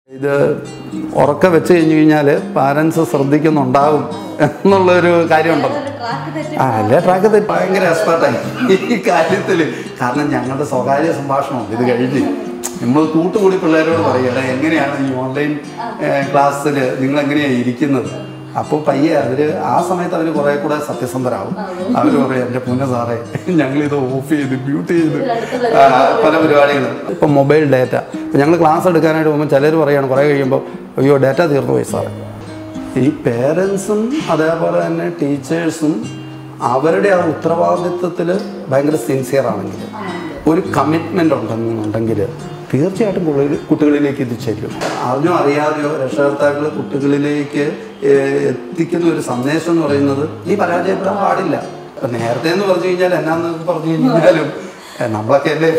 ഇത് ഉറക്ക വെച്ച് കഴിഞ്ഞു കഴിഞ്ഞാൽ പാരൻസ് ശ്രദ്ധിക്കുന്നുണ്ടാവും എന്നുള്ളൊരു കാര്യമുണ്ടല്ലോ. അല്ലേ ട്രാക്ക് തെറ്റി ഭയങ്കര എക്സ്പേർട്ടായി ഈ കാര്യത്തിൽ. കാരണം ഞങ്ങളുടെ സ്വകാര്യ സംഭാഷണം ഇത് കഴിഞ്ഞ് നമ്മൾ കൂട്ടുകൂടി പിള്ളേരോട് പറയുക എങ്ങനെയാണ് ഈ ഓൺലൈൻ ക്ലാസ്സിൽ നിങ്ങൾ എങ്ങനെയാണ് ഇരിക്കുന്നത്. അപ്പോൾ പയ്യെ അവർ ആ സമയത്ത് അവർ കുറേ കൂടെ സത്യസന്ധരാകും. അവർ പറയും എൻ്റെ പുന്ന സാറേ ഞങ്ങളിത് ഓഫ് ചെയ്ത് മ്യൂട്ട് ചെയ്ത് പല പരിപാടികളും. ഇപ്പം മൊബൈൽ ഡാറ്റ ഇപ്പം ഞങ്ങൾ ക്ലാസ് എടുക്കാനായിട്ട് പോകുമ്പോൾ ചിലർ പറയുകയാണ് കുറേ കഴിയുമ്പോൾ അയ്യോ ഡാറ്റ തീർന്നു പോയി സാറേ. ഈ പേരൻസും അതേപോലെ തന്നെ ടീച്ചേഴ്സും അവരുടെ ആ ഉത്തരവാദിത്വത്തിൽ ഭയങ്കര സിൻസിയറാണെങ്കിൽ ഒരു കമ്മിറ്റ്മെൻ്റ് ഉണ്ടെന്നുണ്ടെങ്കിൽ തീർച്ചയായിട്ടും കുട്ടികളിലേക്ക് ഇത് ചെല്ലും. അറിഞ്ഞോ അറിയാതെയോ രക്ഷകർത്താക്കൾ കുട്ടികളിലേക്ക് എത്തിക്കുന്ന ഒരു സന്ദേശം എന്ന് പറയുന്നത് ഈ പരാജയപ്പെടാൻ പാടില്ല. ഇപ്പം നേരത്തെ എന്ന് പറഞ്ഞു കഴിഞ്ഞാൽ എന്നാന്ന് പറഞ്ഞു കഴിഞ്ഞാലും നമ്മളൊക്കെ അല്ലേ.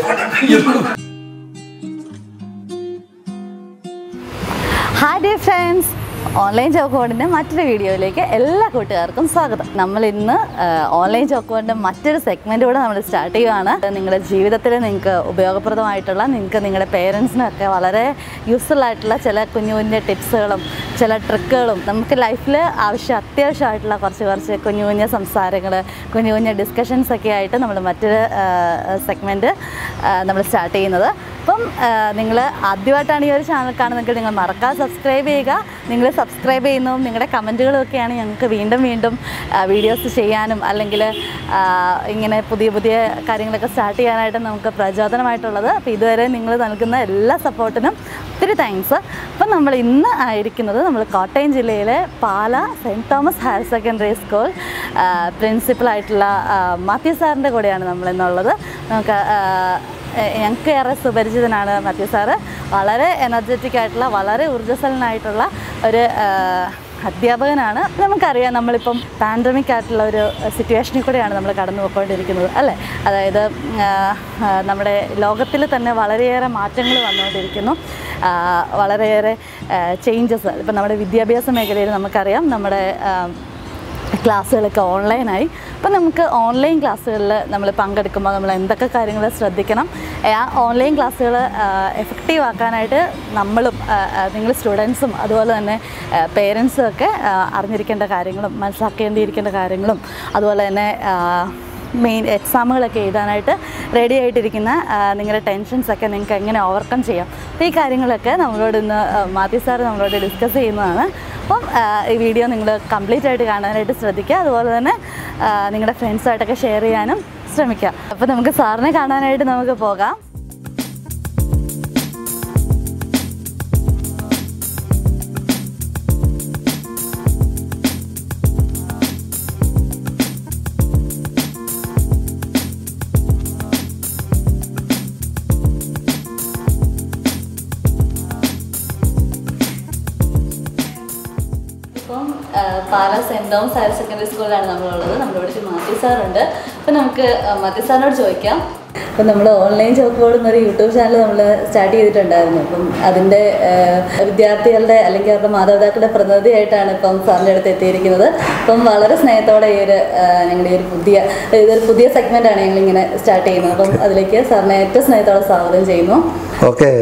Hi dear friends, online chalk ബോർഡിൻ്റെ മറ്റൊരു വീഡിയോയിലേക്ക് എല്ലാ കൂട്ടുകാർക്കും സ്വാഗതം. നമ്മൾ ഇന്ന് ഓൺലൈൻ ചോക്ക് ബോർഡിൻ്റെ മറ്റൊരു സെഗ്മെൻറ്റ് കൂടെ നമ്മൾ സ്റ്റാർട്ട് ചെയ്യുകയാണ്. നിങ്ങളുടെ ജീവിതത്തിൽ നിങ്ങൾക്ക് ഉപയോഗപ്രദമായിട്ടുള്ള നിങ്ങളുടെ പേരൻസിനൊക്കെ വളരെ യൂസ്ഫുൾ ആയിട്ടുള്ള ചില കുഞ്ഞു കുഞ്ഞു ടിപ്സുകളും ചില ട്രിക്കുകളും നമുക്ക് ലൈഫിൽ അത്യാവശ്യമായിട്ടുള്ള കുറച്ച് കുഞ്ഞു കുഞ്ഞു സംസാരങ്ങൾ കുഞ്ഞു കുഞ്ഞു ഡിസ്കഷൻസ് ഒക്കെ ആയിട്ട് നമ്മൾ മറ്റൊരു സെഗ്മെൻറ്റ് നമ്മൾ സ്റ്റാർട്ട് ചെയ്യുന്നത്. അപ്പം നിങ്ങൾ ആദ്യമായിട്ടാണ് ഈ ഒരു ചാനൽ കാണുന്നതെങ്കിൽ നിങ്ങൾ മറക്കാതെ സബ്സ്ക്രൈബ് ചെയ്യുക. നിങ്ങൾ സബ്സ്ക്രൈബ് ചെയ്യുന്നതും നിങ്ങളുടെ കമൻറ്റുകളും ഒക്കെയാണ് ഞങ്ങൾക്ക് വീണ്ടും വീഡിയോസ് ചെയ്യാനും അല്ലെങ്കിൽ ഇങ്ങനെ പുതിയ കാര്യങ്ങളൊക്കെ സ്റ്റാർട്ട് ചെയ്യാനായിട്ട് നമുക്ക് പ്രചോദനമായിട്ടുള്ളത്. അപ്പോൾ ഇതുവരെ നിങ്ങൾ നൽകുന്ന എല്ലാ സപ്പോർട്ടിനും ഒത്തിരി താങ്ക്സ്. അപ്പം നമ്മൾ ഇന്ന് ആയിരിക്കുന്നത് നമ്മൾ കോട്ടയം ജില്ലയിലെ Pala saint Thomas higher secondary school പ്രിൻസിപ്പലായിട്ടുള്ള മാത്യു സാറിൻ്റെ കൂടെയാണ് നമ്മളിന്നുള്ളത്. ഞങ്ങൾക്ക് ഏറെ സുപരിചിതനാണ് മാത്യു സാറ്. വളരെ എനർജറ്റിക് ആയിട്ടുള്ള വളരെ ഊർജ്ജസ്വലനായിട്ടുള്ള ഒരു അധ്യാപകനാണ്. നമുക്കറിയാം നമ്മളിപ്പം പാൻഡമിക് ആയിട്ടുള്ള ഒരു സിറ്റുവേഷനിൽ കൂടെയാണ് നമ്മൾ കടന്നു പോയിക്കൊണ്ടിരിക്കുന്നത് അല്ലേ. അതായത് നമ്മുടെ ലോകത്തിൽ തന്നെ വളരെയേറെ മാറ്റങ്ങൾ വന്നുകൊണ്ടിരിക്കുന്നു, വളരെയേറെ ചേഞ്ചസ്. ഇപ്പം നമ്മുടെ വിദ്യാഭ്യാസ മേഖലയിൽ നമുക്കറിയാം നമ്മുടെ ക്ലാസ്സുകളൊക്കെ ഓൺലൈനായി. അപ്പം നമുക്ക് ഓൺലൈൻ ക്ലാസ്സുകളിൽ നമ്മൾ പങ്കെടുക്കുമ്പോൾ നമ്മൾ എന്തൊക്കെ കാര്യങ്ങൾ ശ്രദ്ധിക്കണം, ആ ഓൺലൈൻ ക്ലാസ്സുകൾ എഫക്റ്റീവ് ആക്കാനായിട്ട് നമ്മളും നിങ്ങൾ സ്റ്റുഡൻസും അതുപോലെ തന്നെ പേരൻസും ഒക്കെ അറിഞ്ഞിരിക്കേണ്ട കാര്യങ്ങളും മനസ്സിലാക്കേണ്ടിയിരിക്കേണ്ട കാര്യങ്ങളും അതുപോലെ തന്നെ മെയിൻ എക്സാമുകളൊക്കെ എഴുതാനായിട്ട് റെഡി ആയിട്ടിരിക്കുന്ന നിങ്ങളുടെ ടെൻഷൻസൊക്കെ നിങ്ങൾക്ക് എങ്ങനെ ഓവർകം ചെയ്യാം, അപ്പോൾ ഈ കാര്യങ്ങളൊക്കെ നമ്മളോട് ഇന്ന് മാത്യു സാർ നമ്മളോട് ഡിസ്കസ് ചെയ്യുന്നതാണ്. അപ്പം ഈ വീഡിയോ നിങ്ങൾ കംപ്ലീറ്റ് ആയിട്ട് കാണാനായിട്ട് ശ്രദ്ധിക്കുക. അതുപോലെ തന്നെ നിങ്ങളുടെ ഫ്രണ്ട്സായിട്ടൊക്കെ ഷെയർ ചെയ്യാനും ശ്രമിക്കുക. അപ്പോൾ നമുക്ക് സാറിനെ കാണാനായിട്ട് നമുക്ക് പോകാം. Pala saint Thomas higher secondary സ്കൂളിലാണ് നമ്മളുള്ളത്. നമ്മുടെ ഇവിടെ മാത്യു സാറുണ്ട്. അപ്പം നമുക്ക് മാത്യു സാറിനോട് ചോദിക്കാം. അപ്പം നമ്മൾ ഓൺലൈൻ ചോക്ക് ബോർഡ് എന്നൊരു യൂട്യൂബ് ചാനൽ നമ്മൾ സ്റ്റാർട്ട് ചെയ്തിട്ടുണ്ടായിരുന്നു. അപ്പം അതിൻ്റെ വിദ്യാർത്ഥികളുടെ അല്ലെങ്കിൽ അവരുടെ മാതാപിതാക്കളുടെ പ്രതിനിധിയായിട്ടാണ് ഇപ്പം സാറിൻ്റെ അടുത്ത് എത്തിയിരിക്കുന്നത്. അപ്പം വളരെ സ്നേഹത്തോടെ ഞങ്ങളുടെ ഇതൊരു പുതിയ സെഗ്മെൻറ്റാണ് ഞങ്ങളിങ്ങനെ സ്റ്റാർട്ട് ചെയ്യുന്നത്. അപ്പം അതിലേക്ക് സാറിനെ ഏറ്റവും സ്നേഹത്തോടെ സ്വാഗതം ചെയ്യുന്നു. ഓക്കെ,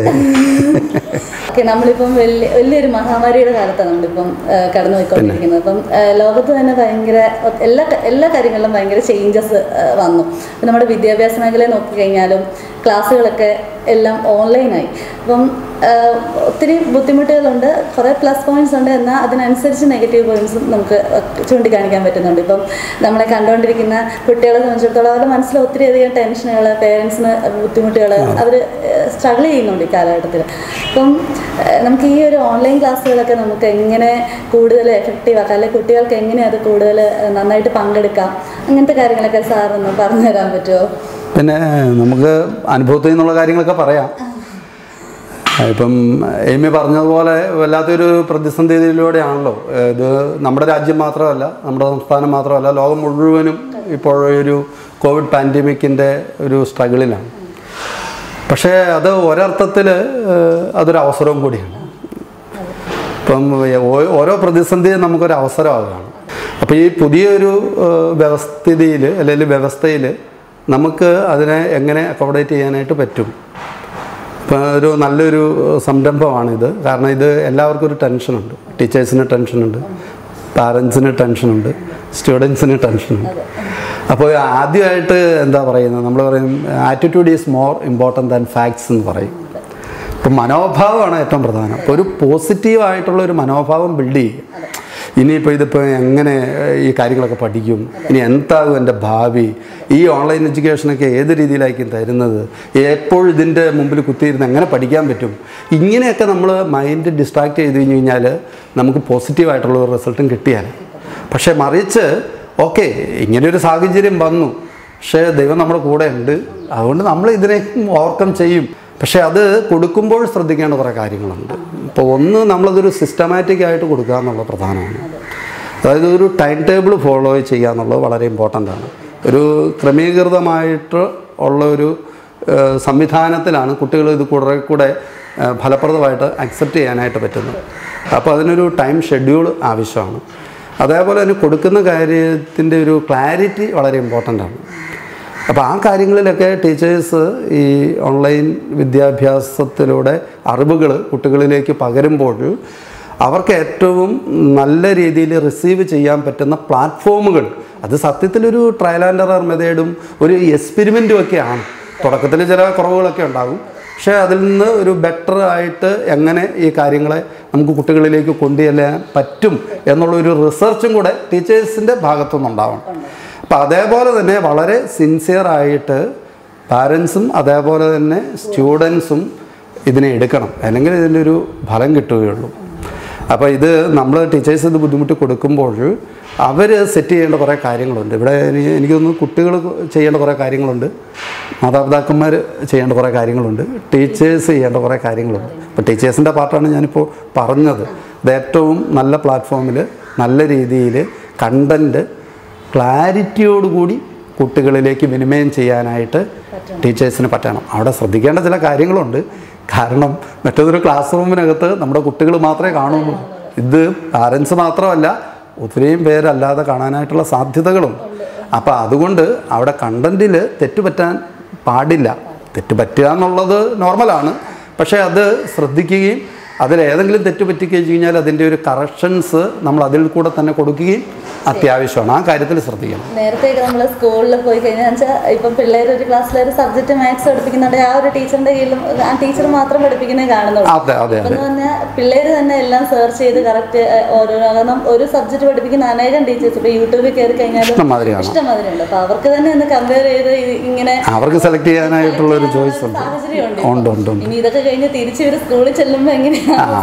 നമ്മളിപ്പം വലിയൊരു മഹാമാരിയുടെ കാലത്താണ് നമ്മളിപ്പം കടന്നു പോയിക്കൊണ്ടിരിക്കുന്നത്. അപ്പം ലോകത്ത് തന്നെ ഭയങ്കര എല്ലാ കാര്യങ്ങളിലും ഭയങ്കര ചേഞ്ചസ് വന്നു. അപ്പം നമ്മുടെ വിദ്യാഭ്യാസ മേഖലയെ നോക്കിക്കഴിഞ്ഞാലും ക്ലാസ്സുകളൊക്കെ എല്ലാം ഓൺലൈനായി. അപ്പം ഒത്തിരി ബുദ്ധിമുട്ടുകളുണ്ട്, കുറേ പ്ലസ് പോയിൻറ്റ്സ് ഉണ്ട്, എന്നാൽ അതിനനുസരിച്ച് നെഗറ്റീവ് പോയിൻറ്റ്സും നമുക്ക് ചൂണ്ടിക്കാണിക്കാൻ പറ്റുന്നുണ്ട്. ഇപ്പം നമ്മളെ കണ്ടുകൊണ്ടിരിക്കുന്ന കുട്ടികളെ സംബന്ധിച്ചിടത്തോളം അവരുടെ മനസ്സിൽ ഒത്തിരി അധികം ടെൻഷനുകൾ, പേരൻസിന് ബുദ്ധിമുട്ടുകൾ, അവർ സ്ട്രഗിൾ ചെയ്യുന്നുണ്ട് ഈ കാലഘട്ടത്തിൽ. അപ്പം നമുക്ക് ഈ ഒരു ഓൺലൈൻ ക്ലാസ്സുകളൊക്കെ നമുക്ക് എങ്ങനെ കൂടുതൽ എഫക്റ്റീവ് ആക്കാം, അല്ലെങ്കിൽ കുട്ടികൾക്ക് എങ്ങനെ അത് കൂടുതൽ നന്നായിട്ട് പങ്കെടുക്കാം, അങ്ങനത്തെ കാര്യങ്ങളൊക്കെ സാറൊന്ന് പറഞ്ഞു തരാൻ പറ്റുമോ? പിന്നെ നമുക്ക് അനുഭവത്തിൽ നിന്നുള്ള കാര്യങ്ങളൊക്കെ പറയാം. ഇപ്പം എമി പറഞ്ഞതുപോലെ വല്ലാത്തൊരു പ്രതിസന്ധിയിലൂടെയാണല്ലോ ഇത്. നമ്മുടെ രാജ്യം മാത്രമല്ല, നമ്മുടെ സംസ്ഥാനം മാത്രമല്ല, ലോകം മുഴുവനും ഇപ്പോഴൊരു കോവിഡ് പാൻഡമിക്കിൻ്റെ ഒരു സ്ട്രഗിളിലാണ്. പക്ഷേ അത് ഒരർത്ഥത്തിൽ അതൊരു അവസരവും കൂടിയാണ്. ഇപ്പം ഓരോ പ്രതിസന്ധിയും നമുക്കൊരു അവസരമാകുകയാണ്. അപ്പോൾ ഈ പുതിയൊരു വ്യവസ്ഥിതിയിൽ അല്ലെങ്കിൽ വ്യവസ്ഥയിൽ നമുക്ക് അതിനെ എങ്ങനെ അക്കോമഡേറ്റ് ചെയ്യാനായിട്ട് പറ്റും. ഇപ്പോൾ ഒരു നല്ലൊരു സംരംഭമാണിത്. കാരണം ഇത് എല്ലാവർക്കും ഒരു ടെൻഷനുണ്ട്. ടീച്ചേഴ്സിന് ടെൻഷനുണ്ട്, പാരൻസിന് ടെൻഷനുണ്ട്, സ്റ്റുഡൻസിന് ടെൻഷനുണ്ട്. അപ്പോൾ ആദ്യമായിട്ട് എന്താ പറയുന്നത്, നമ്മൾ പറയും attitude is more important than facts എന്ന് പറയും. ഇപ്പോൾ മനോഭാവമാണ് ഏറ്റവും പ്രധാനം. അപ്പോൾ ഒരു പോസിറ്റീവായിട്ടുള്ളൊരു മനോഭാവം ബിൽഡ് ചെയ്യുക. ഇനിയിപ്പോൾ ഇതിപ്പോൾ എങ്ങനെ ഈ കാര്യങ്ങളൊക്കെ പഠിക്കും, ഇനി എന്താകും എൻ്റെ ഭാവി, ഈ ഓൺലൈൻ എഡ്യൂക്കേഷനൊക്കെ ഏത് രീതിയിലായിരിക്കും തരുന്നത്, എപ്പോഴും ഇതിൻ്റെ മുമ്പിൽ കുത്തിയിരുന്ന് എങ്ങനെ പഠിക്കാൻ പറ്റും, ഇങ്ങനെയൊക്കെ നമ്മൾ മൈൻഡ് ഡിസ്ട്രാക്ട് ചെയ്ത് കഴിഞ്ഞ് കഴിഞ്ഞാൽ നമുക്ക് പോസിറ്റീവായിട്ടുള്ള ഒരു റിസൾട്ടും കിട്ടിയാൽ. പക്ഷേ മറിച്ച് ഓക്കെ ഇങ്ങനെയൊരു സാഹചര്യം വന്നു, പക്ഷേ ദൈവം നമ്മുടെ കൂടെ ഉണ്ട്, അതുകൊണ്ട് നമ്മൾ ഇതിനെ ഓവർകം ചെയ്യും. പക്ഷേ അത് കൊടുക്കുമ്പോൾ ശ്രദ്ധിക്കേണ്ട കുറേ കാര്യങ്ങളുണ്ട്. ഇപ്പോൾ ഒന്ന്, നമ്മളതൊരു സിസ്റ്റമാറ്റിക് ആയിട്ട് കൊടുക്കുക എന്നുള്ളത് പ്രധാനമാണ്. അതായത് ഒരു ടൈം ടേബിൾ ഫോളോ ചെയ്യുക എന്നുള്ളത് വളരെ ഇമ്പോർട്ടൻ്റ് ആണ്. ഒരു ക്രമീകൃതമായിട്ട് ഉള്ള ഒരു സംവിധാനത്തിലാണ് കുട്ടികൾ ഇത് കൂടെ ഫലപ്രദമായിട്ട് അക്സെപ്റ്റ് ചെയ്യാനായിട്ട് പറ്റുന്നത്. അപ്പോൾ അതിനൊരു ടൈം ഷെഡ്യൂൾ ആവശ്യമാണ്. അതേപോലെ തന്നെ കൊടുക്കുന്ന കാര്യത്തിൻ്റെ ഒരു ക്ലാരിറ്റി വളരെ ഇമ്പോർട്ടൻ്റ് ആണ്. അപ്പോൾ ആ കാര്യങ്ങളിലൊക്കെ ടീച്ചേഴ്സ് ഈ ഓൺലൈൻ വിദ്യാഭ്യാസത്തിലൂടെ അറിവുകൾ കുട്ടികളിലേക്ക് പകരുമ്പോൾ അവർക്ക് ഏറ്റവും നല്ല രീതിയിൽ റിസീവ് ചെയ്യാൻ പറ്റുന്ന പ്ലാറ്റ്ഫോമുകൾ, അത് സത്യത്തിലൊരു ട്രയൽ ആൻഡ് എറർ മെത്തേഡും ഒരു എക്സ്പെരിമെൻറ്റും ഒക്കെയാണ്. തുടക്കത്തിൽ ചില കുറവുകളൊക്കെ ഉണ്ടാകും, പക്ഷേ അതിൽ നിന്ന് ഒരു ബെറ്റർ ആയിട്ട് എങ്ങനെ ഈ കാര്യങ്ങളെ നമുക്ക് കുട്ടികളിലേക്ക് കൊണ്ടുചെല്ലാൻ പറ്റും എന്നുള്ളൊരു റിസർച്ചും കൂടെ ടീച്ചേഴ്സിൻ്റെ ഭാഗത്തുനിന്നുണ്ടാവണം. അപ്പോൾ അതേപോലെ തന്നെ വളരെ സിൻസിയറായിട്ട് പാരൻസും അതേപോലെ തന്നെ സ്റ്റുഡൻസും ഇതിനെ എടുക്കണം, അല്ലെങ്കിൽ ഇതിൻ്റെ ഒരു ഫലം കിട്ടുകയുള്ളൂ. അപ്പോൾ ഇത് നമ്മൾ ടീച്ചേഴ്സ് ഇത് ബുദ്ധിമുട്ട് കൊടുക്കുമ്പോൾ അവർ സെറ്റ് ചെയ്യേണ്ട കുറേ കാര്യങ്ങളുണ്ട്. ഇവിടെ എനിക്ക് തോന്നുന്നു കുട്ടികൾ ചെയ്യേണ്ട കുറേ കാര്യങ്ങളുണ്ട്, മാതാപിതാക്കന്മാർ ചെയ്യേണ്ട കുറേ കാര്യങ്ങളുണ്ട്, ടീച്ചേഴ്സ് ചെയ്യേണ്ട കുറേ കാര്യങ്ങളുണ്ട്. അപ്പോൾ ടീച്ചേഴ്സിൻ്റെ പാർട്ടാണ് ഞാനിപ്പോൾ പറഞ്ഞത്. ഇത് ഏറ്റവും നല്ല പ്ലാറ്റ്ഫോമിൽ നല്ല രീതിയിൽ കണ്ടൻറ്റ് ക്ലാരിറ്റിയോടുകൂടി കുട്ടികളിലേക്ക് വിനിമയം ചെയ്യാനായിട്ട് ടീച്ചേഴ്സിന് പറ്റണം. അവിടെ ശ്രദ്ധിക്കേണ്ട ചില കാര്യങ്ങളുണ്ട്. കാരണം മറ്റൊരു ക്ലാസ് റൂമിനകത്ത് നമ്മുടെ കുട്ടികൾ മാത്രമേ കാണുള്ളൂ. ഇത് പാരൻസ് മാത്രമല്ല, ഒത്തിരിയും പേരല്ലാതെ കാണാനായിട്ടുള്ള സാധ്യതകളുണ്ട്. അപ്പോൾ അതുകൊണ്ട് അവിടെ കണ്ടൻറ്റിൽ തെറ്റുപറ്റാൻ പാടില്ല. തെറ്റുപറ്റുക എന്നുള്ളത് നോർമലാണ്, പക്ഷേ അത് ശ്രദ്ധിക്കുകയും അതിലേതെങ്കിലും തെറ്റ് പറ്റിക്കഴിഞ്ഞ് കഴിഞ്ഞാൽ അതിൻ്റെ ഒരു കറക്ഷൻസ് നമ്മൾ അതിൽ കൂടെ തന്നെ കൊടുക്കുകയും അത്യാവശ്യമാണ്. ആ കാര്യത്തിൽ ശ്രദ്ധിക്കണം. നേരത്തെ നമ്മൾ സ്കൂളിൽ പോയി കഴിഞ്ഞാൽ വെച്ചാൽ ഇപ്പം പിള്ളേർ ഒരു ക്ലാസ്സിൽ ഒരു സബ്ജക്റ്റ് മാത്സ് പഠിപ്പിക്കുന്നുണ്ട്, ആ ഒരു ടീച്ചറിന്റെ കീഴിലും ആ ടീച്ചർ മാത്രം പഠിപ്പിക്കുന്നത് കാണുന്നുള്ളൂ. എന്ന് പറഞ്ഞാൽ പിള്ളേർ തന്നെ എല്ലാം സെർച്ച് ചെയ്ത് കറക്റ്റ് കാരണം ഒരു സബ്ജക്റ്റ് പഠിപ്പിക്കുന്ന അനേകം ടീച്ചേഴ്സ് ഇപ്പൊ യൂട്യൂബിൽ കയറി കഴിഞ്ഞാൽ ഇഷ്ടമാതിരി ഉണ്ട്. അപ്പൊ അവർക്ക് തന്നെ ഒന്ന് കമ്പയർ ചെയ്ത് ഇങ്ങനെ അവർക്ക് സെലക്ട് ചെയ്യാനായിട്ടുള്ള ഒരു ചോയ്സ് ഉണ്ട്. സാഹചര്യമുണ്ട്. ഇനി ഇതൊക്കെ കഴിഞ്ഞ് തിരിച്ച് ഒരു സ്കൂളിൽ ചെല്ലുമ്പോൾ എങ്ങനെയാണ്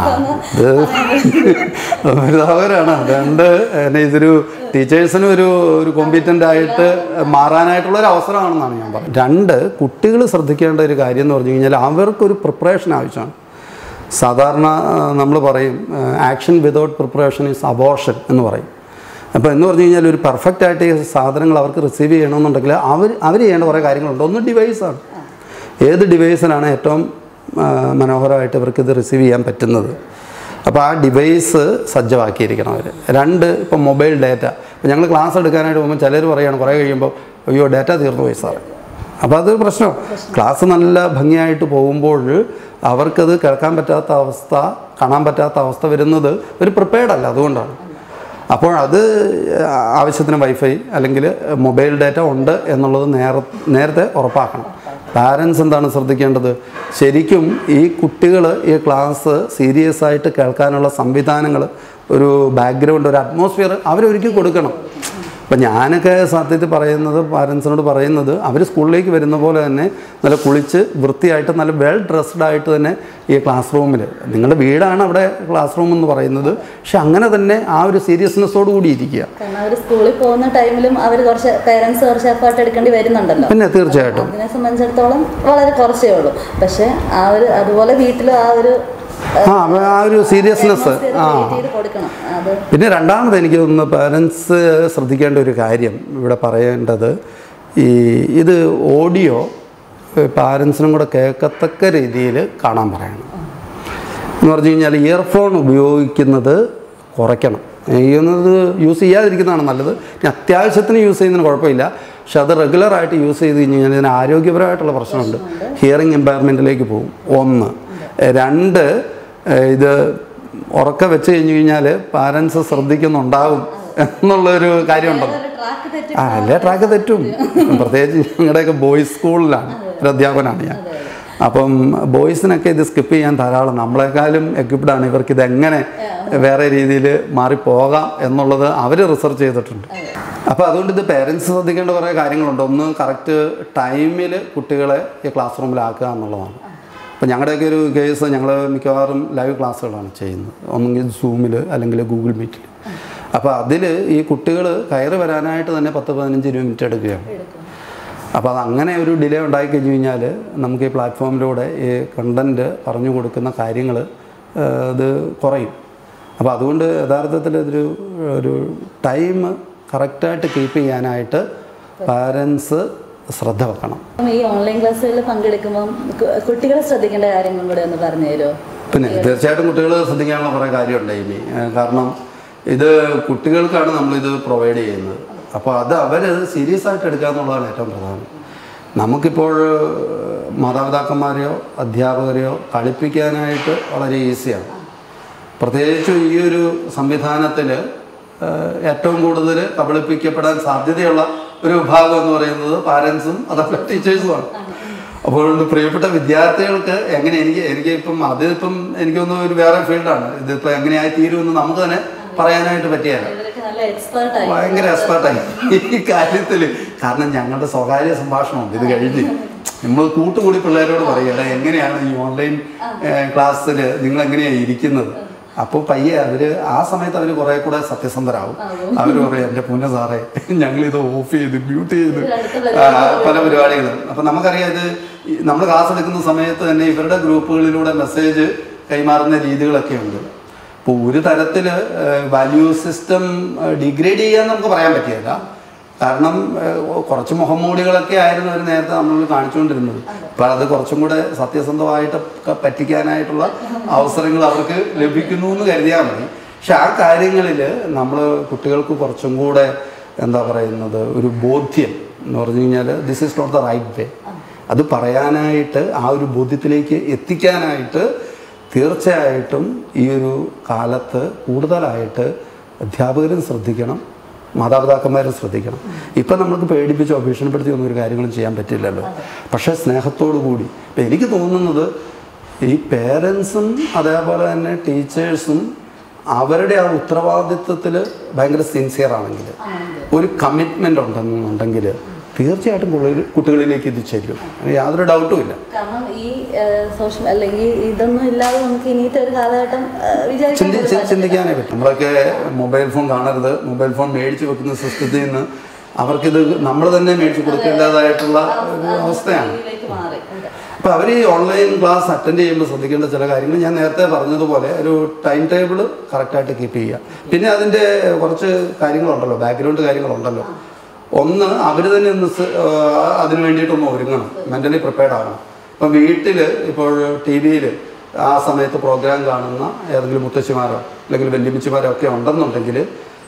അതുകൊണ്ട് ഇതൊരു ടീച്ചേഴ്സിന് ഒരു കോമ്പീറ്റൻ്റ് ആയിട്ട് മാറാനായിട്ടുള്ള ഒരു അവസരമാണെന്നാണ് ഞാൻ പറയുന്നത്. രണ്ട്, കുട്ടികൾ ശ്രദ്ധിക്കേണ്ട ഒരു കാര്യം എന്ന് പറഞ്ഞു കഴിഞ്ഞാൽ അവർക്കൊരു പ്രിപ്പറേഷൻ ആവശ്യമാണ്. സാധാരണ നമ്മൾ പറയും action without preparation is abortion എന്ന് പറയും. അപ്പോൾ എന്ന് പറഞ്ഞു കഴിഞ്ഞാൽ ഒരു പെർഫെക്റ്റ് ആയിട്ട് ഈ സാധനങ്ങൾ അവർക്ക് റിസീവ് ചെയ്യണമെന്നുണ്ടെങ്കിൽ അവർ ചെയ്യേണ്ട കുറേ കാര്യങ്ങളുണ്ട്. ഒന്ന് ഡിവൈസാണ്. ഏത് ഡിവൈസിനാണ് ഏറ്റവും മനോഹരമായിട്ട് ഇവർക്കിത് റിസീവ് ചെയ്യാൻ പറ്റുന്നത്. അപ്പോൾ ആ ഡിവൈസ് സജ്ജമാക്കിയിരിക്കണം അവർ. രണ്ട്, ഇപ്പോൾ മൊബൈൽ ഡാറ്റ. ഇപ്പോൾ ഞങ്ങൾ ക്ലാസ് എടുക്കാനായിട്ട് പോകുമ്പോൾ ചിലർ പറയുകയാണ് കുറേ കഴിയുമ്പോൾ അയ്യോ ഡാറ്റ തീർന്നു പോയി സാറേ. അപ്പോൾ അതൊരു പ്രശ്നം. ക്ലാസ് നല്ല ഭംഗിയായിട്ട് പോകുമ്പോൾ അവർക്കത് കേൾക്കാൻ പറ്റാത്ത അവസ്ഥ, കാണാൻ പറ്റാത്ത അവസ്ഥ വരുന്നത് ഒരു പ്രിപ്പയർഡ് അല്ല, അതുകൊണ്ടാണ്. അപ്പോൾ അത് ആവശ്യത്തിന് വൈഫൈ അല്ലെങ്കിൽ മൊബൈൽ ഡാറ്റ ഉണ്ട് എന്നുള്ളത് നേരത്തെ ഉറപ്പാക്കണം. പാരൻസ് എന്താണ് ശ്രദ്ധിക്കേണ്ടത്? ശരിക്കും ഈ കുട്ടികൾ ഈ ക്ലാസ് സീരിയസ് ആയിട്ട് കേൾക്കാനുള്ള സംവിധാനങ്ങൾ, ഒരു ബാക്ക്ഗ്രൗണ്ട്, ഒരു അറ്റ്മോസ്ഫിയർ അവരൊരുക്കി കൊടുക്കണം. അപ്പം ഞാനൊക്കെ സത്യത്തിൽ പറയുന്നത്, പാരൻസിനോട് പറയുന്നത്, അവർ സ്കൂളിലേക്ക് വരുന്ന പോലെ തന്നെ നല്ല കുളിച്ച് വൃത്തിയായിട്ട് നല്ല വെൽ ഡ്രസ്ഡ് ആയിട്ട് തന്നെ ഈ ക്ലാസ് റൂമിൽ, നിങ്ങളുടെ വീടാണ് അവിടെ ക്ലാസ് റൂം എന്ന് പറയുന്നത്, പക്ഷെ അങ്ങനെ തന്നെ ആ ഒരു സീരിയസ്നെസ്സോട് കൂടി ഇരിക്കുക. സ്കൂളിൽ പോകുന്ന ടൈമിലും അവർ കുറച്ച് പേരൻസ് കുറച്ച് എഫേർട്ട് എടുക്കേണ്ടി വരുന്നുണ്ടല്ലോ. പിന്നെ തീർച്ചയായിട്ടും അതിനെ സംബന്ധിച്ചിടത്തോളം വളരെ കുറച്ചേ ഉള്ളൂ. പക്ഷേ ആ ഒരു അതുപോലെ വീട്ടിലും ആ ഒരു സീരിയസ്നെസ് പിന്നെ രണ്ടാമത് എനിക്ക് തോന്നുന്നു പാരൻസ് ശ്രദ്ധിക്കേണ്ട ഒരു കാര്യം ഇവിടെ പറയേണ്ടത്, ഇത് ഓഡിയോ പാരൻസിനും കൂടെ കേൾക്കത്തക്ക രീതിയിൽ കാണാൻ പറയണം. എന്ന് പറഞ്ഞു കഴിഞ്ഞാൽ ഇയർഫോൺ ഉപയോഗിക്കുന്നത് കുറയ്ക്കണം. യൂസ് ചെയ്യാതിരിക്കുന്നതാണ് നല്ലത്. ഇനി അത്യാവശ്യത്തിന് യൂസ് ചെയ്യുന്നതിന് കുഴപ്പമില്ല, പക്ഷെ അത് റെഗുലറായിട്ട് യൂസ് ചെയ്ത് കഴിഞ്ഞ് കഴിഞ്ഞാൽ ഇതിന് ആരോഗ്യപരമായിട്ടുള്ള പ്രശ്നമുണ്ട്. ഹിയറിംഗ് ഇമ്പയർമെൻറ്റിലേക്ക് പോകും. 1. 2, ഇത് ഉറക്കെ വെച്ച് കഴിഞ്ഞ് കഴിഞ്ഞാൽ പാരൻസ് ശ്രദ്ധിക്കുന്നുണ്ടാകും എന്നുള്ളൊരു കാര്യമുണ്ടല്ലോ. അല്ലേ ട്രാക്ക് തെറ്റും. പ്രത്യേകിച്ച് ഞങ്ങളുടെയൊക്കെ ബോയ്സ് സ്കൂളിലാണ്, ഒരു അധ്യാപകനാണ് ഞാൻ. അപ്പം ബോയ്സിനൊക്കെ ഇത് സ്കിപ്പ് ചെയ്യാൻ ധാരാളം, നമ്മളെക്കാളും എക്വിപ്ഡാണ്. ഇവർക്ക് ഇതെങ്ങനെ വേറെ രീതിയിൽ മാറിപ്പോകാം എന്നുള്ളത് അവർ റിസർച്ച് ചെയ്തിട്ടുണ്ട്. അപ്പോൾ അതുകൊണ്ട് ഇത് പേരൻസ് ശ്രദ്ധിക്കേണ്ട കുറേ കാര്യങ്ങളുണ്ട്. ഒന്ന്, കറക്റ്റ് ടൈമിൽ കുട്ടികളെ ഈ ക്ലാസ് റൂമിലാക്കുക എന്നുള്ളതാണ്. അപ്പോൾ ഞങ്ങളുടെയൊക്കെ ഒരു കേസ്, ഞങ്ങൾ മിക്കവാറും ലൈവ് ക്ലാസ്സുകളാണ് ചെയ്യുന്നത്, ഒന്നെങ്കിൽ സൂമിൽ അല്ലെങ്കിൽ ഗൂഗിൾ മീറ്റിൽ. അപ്പോൾ അതിൽ ഈ കുട്ടികൾ കയറി വരാനായിട്ട് തന്നെ 10-15-20 മിനിറ്റ് എടുക്കുകയാണ്. അപ്പോൾ അതങ്ങനെ ഒരു ഡിലേ ഉണ്ടായി കഴിഞ്ഞ് കഴിഞ്ഞാൽ നമുക്ക് ഈ പ്ലാറ്റ്ഫോമിലൂടെ ഈ കണ്ടൻറ്റ് പറഞ്ഞു കൊടുക്കുന്ന കാര്യങ്ങൾ അത് കുറയും. അപ്പോൾ അതുകൊണ്ട് യഥാർത്ഥത്തിൽ ഒരു ടൈം കറക്റ്റായിട്ട് കീപ്പ് ചെയ്യാനായിട്ട് പാരൻസ് ശ്രദ്ധ വെക്കണം. ഈ ഓൺലൈൻ ക്ലാസ്സുകളിൽ പങ്കെടുക്കുമ്പോൾ കുട്ടികളെ ശ്രദ്ധിക്കേണ്ട കാര്യങ്ങളും കൂടെ ഒന്ന് പറഞ്ഞു തരുമോ? പിന്നെ തീർച്ചയായിട്ടും കുട്ടികൾ ശ്രദ്ധിക്കാനുള്ള കുറേ കാര്യമുണ്ട് ഇനി. കാരണം ഇത് കുട്ടികൾക്കാണ് നമ്മളിത് പ്രൊവൈഡ് ചെയ്യുന്നത്. അപ്പോൾ അത് അവർ സീരിയസ് ആയിട്ട് എടുക്കുക എന്നുള്ളതാണ് ഏറ്റവും പ്രധാനം. നമുക്കിപ്പോൾ മാതാപിതാക്കന്മാരെയോ അധ്യാപകരെയോ കളിപ്പിക്കാനായിട്ട് വളരെ ഈസിയാണ്. പ്രത്യേകിച്ചും ഈ ഒരു സംവിധാനത്തിൽ ഏറ്റവും കൂടുതൽ കബളിപ്പിക്കപ്പെടാൻ സാധ്യതയുള്ള ഒരു വിഭാഗം എന്ന് പറയുന്നത് പാരൻസും അതല്ല ടീച്ചേഴ്സുമാണ്. അപ്പോൾ പ്രിയപ്പെട്ട വിദ്യാർത്ഥികൾക്ക് എങ്ങനെ എനിക്കിപ്പം അതിപ്പം എനിക്കൊന്നും ഒരു വേറെ ഫീൽഡാണ്. ഇതിപ്പോൾ എങ്ങനെയായി തീരുമെന്ന് നമുക്ക് തന്നെ പറയാനായിട്ട് പറ്റിയല്ല. ഭയങ്കര എക്സ്പേർട്ടായി ഈ കാര്യത്തിൽ. കാരണം ഞങ്ങളുടെ സ്വകാര്യ സംഭാഷണമുണ്ട് ഇത് കഴിഞ്ഞ്. നമ്മൾ കൂട്ടുകൂടി പിള്ളേരോട് പറയുക, എങ്ങനെയാണ് ഈ ഓൺലൈൻ ക്ലാസ്സിൽ നിങ്ങൾ എങ്ങനെയാണ് ഇരിക്കുന്നത്. അപ്പോൾ പയ്യെ ആ സമയത്ത് അവർ കുറേ കൂടെ സത്യസന്ധരാകും. അവർ പറയും, എൻ്റെ പുന സാറേ ഞങ്ങളിത് ഓഫ് ചെയ്ത് മ്യൂട്ട് ചെയ്ത് പല പരിപാടികളും. അപ്പം നമുക്കറിയാം, ഇത് നമ്മൾ ക്ലാസ് എടുക്കുന്ന സമയത്ത് തന്നെ ഇവരുടെ ഗ്രൂപ്പുകളിലൂടെ മെസ്സേജ് കൈമാറുന്ന രീതികളൊക്കെ ഉണ്ട്. അപ്പോൾ ഒരു തരത്തിൽ വാല്യൂ സിസ്റ്റം ഡിഗ്രേഡ് ചെയ്യാൻ നമുക്ക് പറയാൻ പറ്റില്ല. കാരണം കുറച്ച് മുഖംമൂടികളൊക്കെ ആയിരുന്നു അവർ നേരത്തെ നമ്മൾ കാണിച്ചുകൊണ്ടിരുന്നത്. അപ്പോൾ അത് കുറച്ചും കൂടെ സത്യസന്ധമായിട്ട് പറ്റിക്കാനായിട്ടുള്ള അവസരങ്ങൾ അവർക്ക് ലഭിക്കുന്നു എന്ന് കരുതിയാൽ മതി. പക്ഷെ ആ കാര്യങ്ങളിൽ നമ്മൾ കുട്ടികൾക്ക് കുറച്ചും കൂടെ എന്താ പറയുന്നത്, ഒരു ബോധ്യം എന്ന് പറഞ്ഞു കഴിഞ്ഞാൽ this is not the right way, അത് പറയാനായിട്ട് ആ ഒരു ബോധ്യത്തിലേക്ക് എത്തിക്കാനായിട്ട് തീർച്ചയായിട്ടും ഈ ഒരു കാലത്ത് കൂടുതലായിട്ട് അധ്യാപകരും ശ്രദ്ധിക്കണം, മാതാപിതാക്കന്മാരും ശ്രദ്ധിക്കണം. ഇപ്പം നമ്മൾക്ക് പേടിപ്പിച്ചോ ഭീഷണിപ്പെടുത്തിയോ ഒന്നും ഒരു കാര്യങ്ങളും ചെയ്യാൻ പറ്റില്ലല്ലോ. പക്ഷേ സ്നേഹത്തോടു കൂടി ഇപ്പം എനിക്ക് തോന്നുന്നത് ഈ പേരൻസും അതേപോലെ തന്നെ ടീച്ചേഴ്സും അവരുടെ ആ ഉത്തരവാദിത്വത്തിൽ ഭയങ്കര സിൻസിയറാണെങ്കിൽ, ഒരു കമ്മിറ്റ്മെൻ്റ് ഉണ്ടെന്നുണ്ടെങ്കിൽ തീർച്ചയായിട്ടും കുട്ടികളിലേക്ക് ഇത് ചെല്ലും, യാതൊരു ഡൗട്ടും ഇല്ല. കാരണം ഈ സോഷ്യൽ അല്ലെങ്കിൽ ഇതൊന്നും ഇല്ലാതെ നമുക്ക് ഇനിയത്തെ ഒരു കാലഘട്ടം ചിന്തിക്കാനേ പറ്റും. നമ്മളൊക്കെ മൊബൈൽ ഫോൺ കാണരുത്, മൊബൈൽ ഫോൺ മേടിച്ച് വെക്കുന്ന സിസ്റ്റത്തിൽ നിന്ന് അവർക്കിത് നമ്മൾ തന്നെ മേടിച്ച് കൊടുക്കേണ്ടതായിട്ടുള്ള ഒരു അവസ്ഥയാണ്. അപ്പോൾ അവർ ഈ ഓൺലൈൻ ക്ലാസ് അറ്റൻഡ് ചെയ്യുമ്പോൾ ശ്രദ്ധിക്കേണ്ട ചില കാര്യങ്ങൾ ഞാൻ നേരത്തെ പറഞ്ഞതുപോലെ ഒരു ടൈം ടേബിൾ കറക്റ്റായിട്ട് കീപ്പ് ചെയ്യുക. പിന്നെ അതിൻ്റെ കുറച്ച് കാര്യങ്ങളുണ്ടല്ലോ, ബാക്ക്ഗ്രൗണ്ട് കാര്യങ്ങളുണ്ടല്ലോ. ഒന്ന്, അവർ തന്നെ അതിന് വേണ്ടിയിട്ടൊന്ന് ഒരുങ്ങണം, മെൻ്റലി പ്രിപ്പയർഡ് ആകണം. ഇപ്പം വീട്ടിൽ ഇപ്പോൾ TV-യിൽ ആ സമയത്ത് പ്രോഗ്രാം കാണുന്ന ഏതെങ്കിലും മുത്തശ്ശിമാരോ അല്ലെങ്കിൽ വല്യമ്മച്ചിമാരോ ഒക്കെ ഉണ്ടെന്നുണ്ടെങ്കിൽ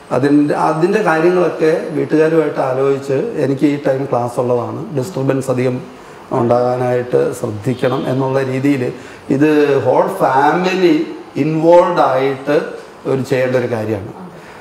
അതിൻ്റെ കാര്യങ്ങളൊക്കെ വീട്ടുകാരുമായിട്ട് ആലോചിച്ച് എനിക്ക് ഈ ടൈം ക്ലാസ് ഉള്ളതാണ്, ഡിസ്റ്റർബൻസ് അധികം ഉണ്ടാകാനായിട്ട് ശ്രദ്ധിക്കണം എന്നുള്ള രീതിയിൽ ഇത് ഹോൾ ഫാമിലി ഇൻവോൾവ് ആയിട്ട് ചെയ്യേണ്ട ഒരു കാര്യമാണ്.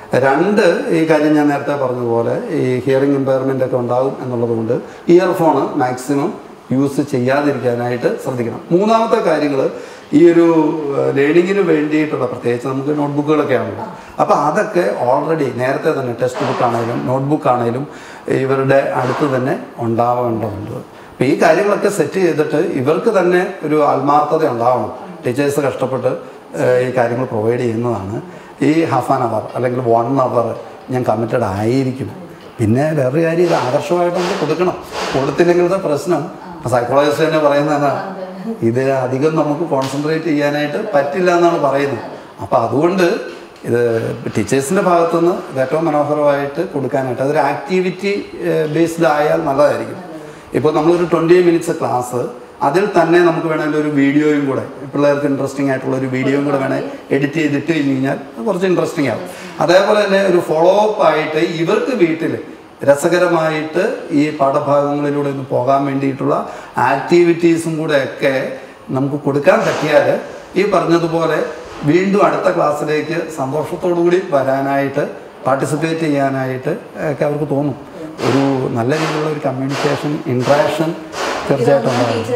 2, ഈ കാര്യം ഞാൻ നേരത്തെ പറഞ്ഞതുപോലെ ഈ ഹിയറിംഗ് ഇമ്പയർമെൻ്റ് ഒക്കെ ഉണ്ടാകും എന്നുള്ളതുകൊണ്ട് ഇയർഫോണ് മാക്സിമം യൂസ് ചെയ്യാതിരിക്കാനായിട്ട് ശ്രദ്ധിക്കണം. 3-മത്തെ കാര്യങ്ങൾ ഈ ഒരു ലേണിങ്ങിന് വേണ്ടിയിട്ടുള്ള പ്രത്യേകിച്ച് നമുക്ക് നോട്ട്ബുക്കുകളൊക്കെ ആണല്ലോ. അപ്പോൾ അതൊക്കെ ഓൾറെഡി നേരത്തെ തന്നെ ടെക്സ്റ്റ് ബുക്കാണേലും നോട്ട്ബുക്കാണേലും ഇവരുടെ അടുത്ത് തന്നെ ഉണ്ടാവേണ്ടതുണ്ട്. അപ്പോൾ ഈ കാര്യങ്ങളൊക്കെ സെറ്റ് ചെയ്തിട്ട് ഇവർക്ക് തന്നെ ഒരു ആത്മാർത്ഥത ഉണ്ടാവണം. ടീച്ചേഴ്സ് കഷ്ടപ്പെട്ട് ഈ കാര്യങ്ങൾ പ്രൊവൈഡ് ചെയ്യുന്നതാണ്. ഈ ഹാഫ് ആൻ അവർ അല്ലെങ്കിൽ 1 അവർ ഞാൻ കമ്മിറ്റഡ് ആയിരിക്കും. പിന്നെ വേറൊരു കാര്യം, ഇത് ആകർഷമായിട്ട് നമുക്ക് കൊടുക്കണം. കൊടുത്തില്ലെങ്കിലത്തെ പ്രശ്നം സൈക്കോളജിസ്റ്റ് തന്നെ പറയുന്നതാണ്, ഇത് അധികം നമുക്ക് കോൺസെൻട്രേറ്റ് ചെയ്യാനായിട്ട് പറ്റില്ല എന്നാണ് പറയുന്നത്. അപ്പോൾ അതുകൊണ്ട് ഇത് ടീച്ചേഴ്സിൻ്റെ ഭാഗത്തുനിന്ന് ഇത് ഏറ്റവും മനോഹരമായിട്ട് കൊടുക്കാനായിട്ട് അതൊരു ആക്ടിവിറ്റി ബേസ്ഡ് ആയാൽ നല്ലതായിരിക്കും. ഇപ്പോൾ നമ്മളൊരു 20 മിനിറ്റ്സ് ക്ലാസ്, അതിൽ തന്നെ നമുക്ക് വേണമെങ്കിൽ ഒരു വീഡിയോയും കൂടെ പിള്ളേർക്ക് ഇൻട്രസ്റ്റിംഗ് ആയിട്ടുള്ള ഒരു വീഡിയോയും കൂടെ വേണേൽ എഡിറ്റ് ചെയ്തിട്ട് കഴിഞ്ഞ് കഴിഞ്ഞാൽ കുറച്ച് ഇൻട്രസ്റ്റിംഗ് ആകും. അതേപോലെ തന്നെ ഒരു ഫോളോ അപ്പ് ആയിട്ട് ഇവർക്ക് വീട്ടിൽ രസകരമായിട്ട് ഈ പാഠഭാഗങ്ങളിലൂടെ ഒന്ന് പോകാൻ വേണ്ടിയിട്ടുള്ള ആക്ടിവിറ്റീസും കൂടെയൊക്കെ നമുക്ക് കൊടുക്കാൻ പറ്റിയാൽ ഈ പറഞ്ഞതുപോലെ വീണ്ടും അടുത്ത ക്ലാസ്സിലേക്ക് സന്തോഷത്തോടു കൂടി വരാനായിട്ട് പാർട്ടിസിപ്പേറ്റ് ചെയ്യാനായിട്ട് ഒക്കെ അവർക്ക് തോന്നും. ഒരു നല്ല രീതിയിലുള്ള ഒരു കമ്മ്യൂണിക്കേഷൻ ഇൻട്രാക്ഷൻ തീർച്ചയായിട്ടും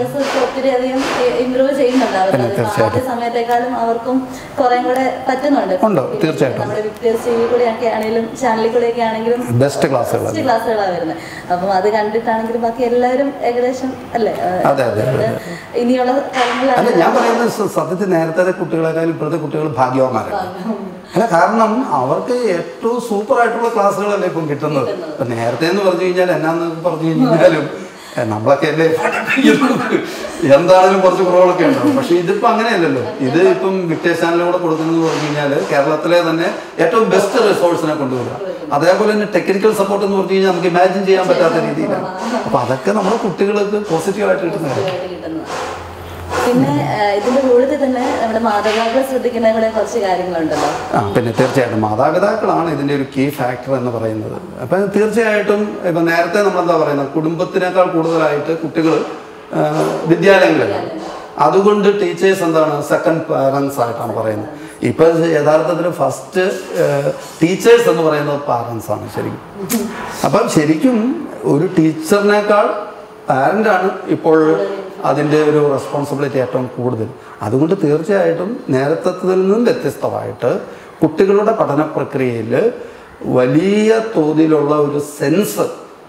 സമയത്തെക്കാളും അവർക്കും കുറെ കൂടെ പറ്റുന്നുണ്ട്. തീർച്ചയായിട്ടും ചാനലിൽ കൂടെയൊക്കെ ആണെങ്കിലും ബെസ്റ്റ് ക്ലാസ്സുകളാണ് വരുന്നത്. അപ്പം അത് കണ്ടിട്ടാണെങ്കിലും ബാക്കി എല്ലാവരും ഏകദേശം അല്ലേ ഇനിയുള്ള അല്ല ഞാൻ പറയുന്നത് സത്യത്തിൽ നേരത്തെ കുട്ടികളെക്കാളും ഇപ്പോഴത്തെ കുട്ടികൾ ഭാഗ്യവാന്മാരാണ്. അല്ല കാരണം അവർക്ക് ഏറ്റവും സൂപ്പറായിട്ടുള്ള ക്ലാസ്സുകളല്ലേ ഇപ്പം കിട്ടുന്നത്. ഇപ്പം നേരത്തെ എന്ന് പറഞ്ഞു കഴിഞ്ഞാൽ എന്നാന്ന് പറഞ്ഞു കഴിഞ്ഞാലും നമ്മളൊക്കെ അല്ലേ പഠിപ്പിക്കുന്നത്, എന്താണെങ്കിലും കുറച്ച് കുറവുകളൊക്കെ ഉണ്ടാവും. പക്ഷെ ഇതിപ്പോൾ അങ്ങനെയല്ലല്ലോ. ഇത് ഇപ്പം വിക്ടേഴ്സ് ചാനലിലൂടെ കൊടുക്കുന്നതെന്ന് പറഞ്ഞു കഴിഞ്ഞാൽ കേരളത്തിലെ തന്നെ ഏറ്റവും ബെസ്റ്റ് റിസോഴ്സിനെ കൊണ്ടുവരിക. അതേപോലെ തന്നെ ടെക്നിക്കൽ സപ്പോർട്ട് എന്ന് പറഞ്ഞു കഴിഞ്ഞാൽ നമുക്ക് ഇമാജിൻ ചെയ്യാൻ പറ്റാത്ത രീതിയിലാണ്. അപ്പോൾ അതൊക്കെ നമ്മുടെ കുട്ടികൾക്ക് പോസിറ്റീവായിട്ട് കിട്ടുന്നതാണ്. പിന്നെ ഇതിന്റെ കൂടെ തന്നെ നമ്മുടെ മാതാപിതാക്കളെ ശ്രദ്ധിക്കുന്ന കുറച്ച് കാര്യങ്ങളുണ്ടല്ലോ. പിന്നെ തീർച്ചയായിട്ടും മാതാപിതാക്കളാണ് ഇതിൻ്റെ ഒരു കീ ഫാക്ടർ എന്ന് പറയുന്നത്. അപ്പം തീർച്ചയായിട്ടും ഇപ്പം നേരത്തെ നമ്മളെന്താ പറയുന്നത്, കുടുംബത്തിനേക്കാൾ കൂടുതലായിട്ട് കുട്ടികൾ വിദ്യാലയങ്ങളിലാണ്. അതുകൊണ്ട് ടീച്ചേഴ്സ് എന്താണ് സെക്കൻഡ് പാരൻസ് ആയിട്ടാണ് പറയുന്നത്. ഇപ്പം യഥാർത്ഥത്തിൽ ഫസ്റ്റ് ടീച്ചേഴ്സ് എന്ന് പറയുന്നത് പാരൻസ് ആണ് ശരിക്കും. അപ്പം ശരിക്കും ഒരു ടീച്ചറിനേക്കാൾ പാരൻ്റാണ് ഇപ്പോൾ അതിൻ്റെ ഒരു റെസ്പോൺസിബിലിറ്റി ഏറ്റവും കൂടുതൽ. അതുകൊണ്ട് തീർച്ചയായിട്ടും നേരത്തത്തിൽ നിന്നും വ്യത്യസ്തമായിട്ട് കുട്ടികളുടെ പഠന പ്രക്രിയയിൽ വലിയ തോതിലുള്ള ഒരു സെൻസ്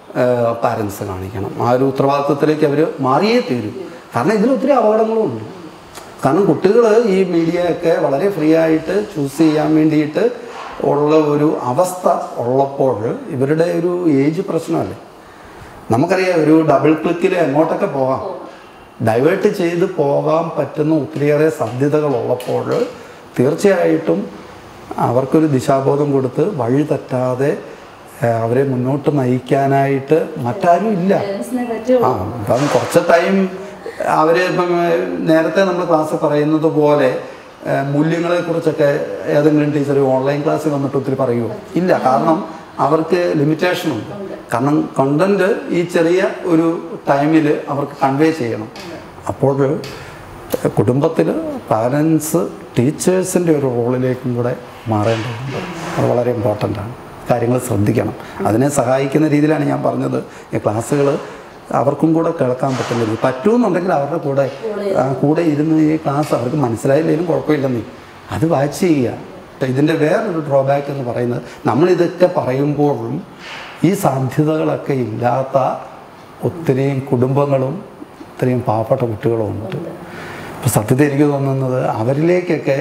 പാരൻസ് കാണിക്കണം. ആ ഒരു ഉത്തരവാദിത്വത്തിലേക്ക് അവർ മാറിയേ തീരും. കാരണം ഇതിൽ ഒത്തിരി അപകടങ്ങളും ഉണ്ട്. കാരണം കുട്ടികൾ ഈ മീഡിയയൊക്കെ വളരെ ഫ്രീ ആയിട്ട് ചൂസ് ചെയ്യാൻ വേണ്ടിയിട്ട് ഉള്ള ഒരു അവസ്ഥ ഉള്ളപ്പോൾ ഇവരുടെ ഒരു ഏജ് പ്രശ്നമല്ലേ. നമുക്കറിയാം ഒരു ഡബിൾ ക്ലിക്കിൽ എങ്ങോട്ടൊക്കെ പോകാം, ഡൈവേർട്ട് ചെയ്ത് പോകാൻ പറ്റുന്ന ഒത്തിരിയേറെ സാധ്യതകളുള്ളപ്പോൾ തീർച്ചയായിട്ടും അവർക്കൊരു ദിശാബോധം കൊടുത്ത് വഴി തെറ്റാതെ അവരെ മുന്നോട്ട് നയിക്കാനായിട്ട് മറ്റാരും ഇല്ല. അപ്പം കുറച്ച് ടൈം അവർ ഇപ്പം നേരത്തെ നമ്മൾ ക്ലാസ് പറയുന്നത് പോലെ മൂല്യങ്ങളെക്കുറിച്ചൊക്കെ ഏതെങ്കിലും ടീച്ചർ ഓൺലൈൻ ക്ലാസ്സിൽ വന്നിട്ട് ഒത്തിരി പറയുമോ? ഇല്ല. കാരണം അവർക്ക് ലിമിറ്റേഷനുണ്ട്. കാരണം കണ്ടന്റ് ഈ ചെറിയ ഒരു ടൈമിൽ അവർക്ക് കൺവേ ചെയ്യണം. അപ്പോൾ കുടുംബത്തിൽ പാരൻസ് ടീച്ചേഴ്സിൻ്റെ ഒരു റോളിലേക്കും കൂടെ മാറേണ്ടതുണ്ട്. അത് വളരെ ഇമ്പോർട്ടൻ്റ് ആണ്. കാര്യങ്ങൾ ശ്രദ്ധിക്കണം. അതിനെ സഹായിക്കുന്ന രീതിയിലാണ് ഞാൻ പറഞ്ഞത്. ഈ ക്ലാസ്സുകൾ അവർക്കും കൂടെ കേൾക്കാൻ പറ്റുന്നത് പറ്റുമെന്നുണ്ടെങ്കിൽ അവരുടെ കൂടെ ഇരുന്ന് ഈ ക്ലാസ് അവർക്ക് മനസ്സിലായില്ലെങ്കിലും കുഴപ്പമില്ലെന്നേ അത് വാച്ച് ചെയ്യുക. ഇതിൻ്റെ വേറൊരു ഡ്രോബാക്ക് എന്ന് പറയുന്നത് നമ്മളിതൊക്കെ പറയുമ്പോഴും ഈ സാധ്യതകളൊക്കെ ഇല്ലാത്ത ഒത്തിരിയും കുടുംബങ്ങളും ഒത്തിരിയും പാവപ്പെട്ട കുട്ടികളും ഉണ്ട്. അപ്പോൾ സത്യത്തിൽ എനിക്ക് തോന്നുന്നത് അവരിലേക്കൊക്കെ